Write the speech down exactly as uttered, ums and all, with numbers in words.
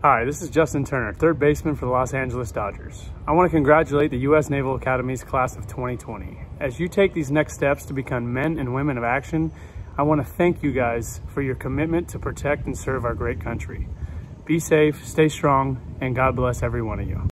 Hi, this is Justin Turner, third baseman for the Los Angeles Dodgers. I want to congratulate the U S Naval Academy's class of twenty twenty. As you take these next steps to become men and women of action, I want to thank you guys for your commitment to protect and serve our great country. Be safe, stay strong, and God bless every one of you.